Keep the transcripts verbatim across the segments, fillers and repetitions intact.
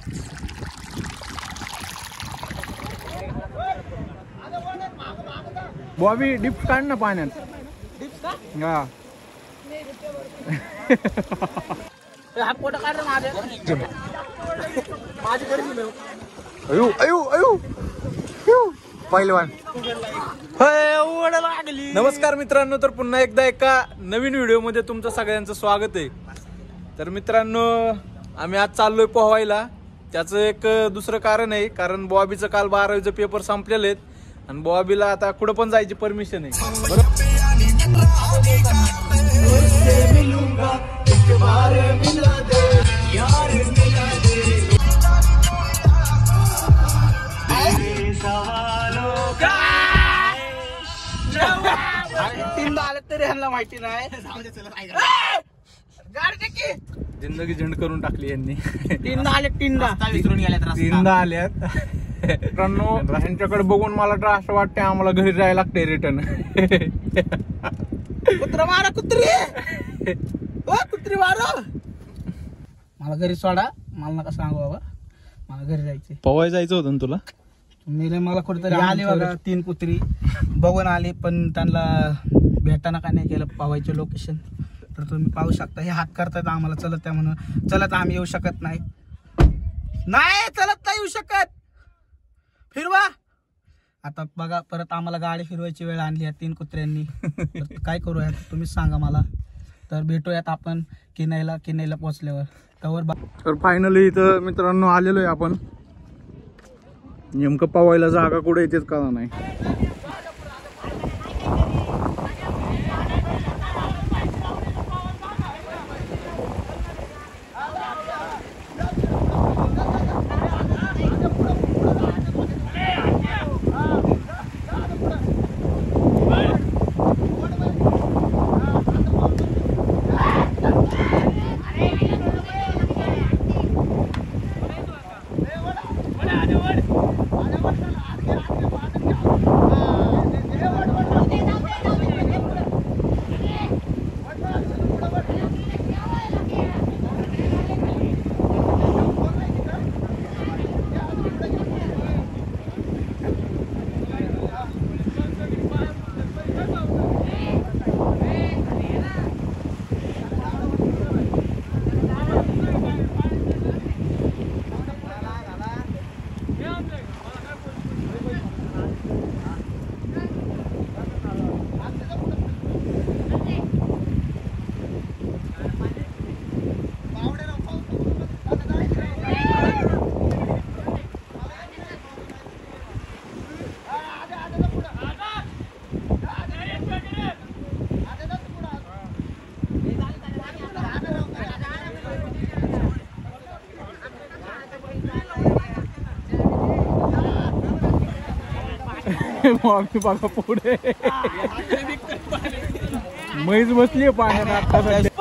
Bobby dips काढ ना पाण्यात. डिप्स का? हा हा फोटो काढ रे माझे. माझी करून घेऊ. अयो अयो अयो पहिलवान. लागली. नमस्कार मित्रांनो, तर पुन्हा एकदा एका नवीन व्हिडिओ मध्ये तुमचं सगळ्यांचं स्वागत आहे. तर मित्रांनो, आम्ही आज चाललोय पोहायला. त्याचं एक दुसरं कारण आहे, कारण बॉबीचं काल बारावीचं पेपर संपलेले आहेत आणि बॉबीला आता कुठं पण जायची परमिशन आहे. तीनदा आलं तरी ह्यांना माहिती नाही. जिंदगी झंड करून टाकली यांनी. तीनदा आले तीनदा विसरून गेल्यात. तीनदा आल्यात. मित्रांनो, ह्यांच्याकडे बघून मला तर असं वाटतंय आम्हाला घरी जायला लागतंय रिटर्न. कुत्रा मारा कुत्री. ओ कुत्री मारा. मला घरी सोडा. मला नका सांगू बाबा, मला घरी जायचंय. पोहायला जायचं होतं ना तुला? मेरे मला कुठेतरी आले बघा तीन कुत्री बघून आले, पण त्यांना भेटाना काय नाही केलं पावायचं लोकेशन. तर तुम्ही पाहू शकता, हे हात करतात आम्हाला चलत आहे म्हणून. चलत आम्ही येऊ शकत नाही. नाही चलत नाही येऊ शकत. फिरवा. आता बघा, परत आम्हाला गाडी फिरवायची वेळ आणली आहे तीन कुत्र्यांनी. तर काय करूयात तुम्हीच सांगा मला. तर भेटूयात आपण किनाईला किनाईला पोहोचल्यावर. तवर तर फायनली इथं मित्रांनो आलेलो आहे आपण. नेमकं पवायला जागा कुठे येतेच कळा नाही. बॉबी बघा पुढे म्हैस बसली पाण्यात आता.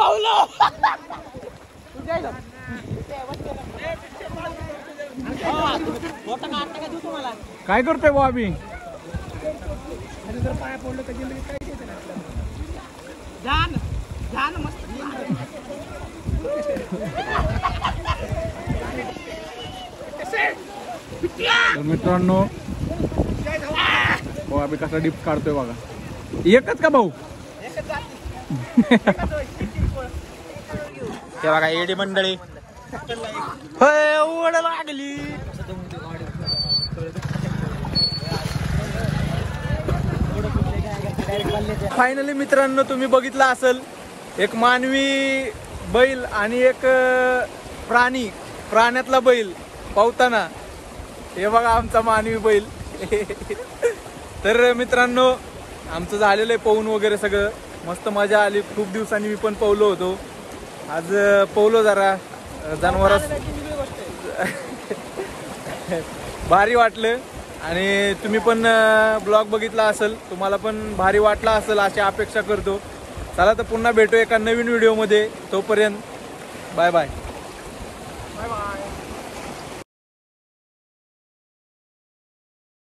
काय करतोय बॉबी? पाया पडलं तर जिंदगी काही देते ना. मित्रांनो, बॉबी कसा डिप्स काढतोय बघा. एकच का भाऊ? ते बघा एडी मंडळी. ओढ लागली. फायनली मित्रांनो, तुम्ही बघितलं असेल एक मानवी बैल आणि एक प्राणी प्राण्यातला बैल पावताना. हे बघा आमचा मानवी बैल. तर मित्रांनो, आमचं झालेलं आहे पोहून वगैरे सगळं. मस्त मजा आली. खूप दिवसांनी मी पण पोहलो होतो. आज पोहलो जरा जनावरास. भारी वाटलं. आणि तुम्ही पण ब्लॉग बघितला असेल, तुम्हाला पण भारी वाटला असेल अशी अपेक्षा करतो. चला तर पुन्हा भेटू एका नवीन व्हिडिओमध्ये. तोपर्यंत बाय बाय.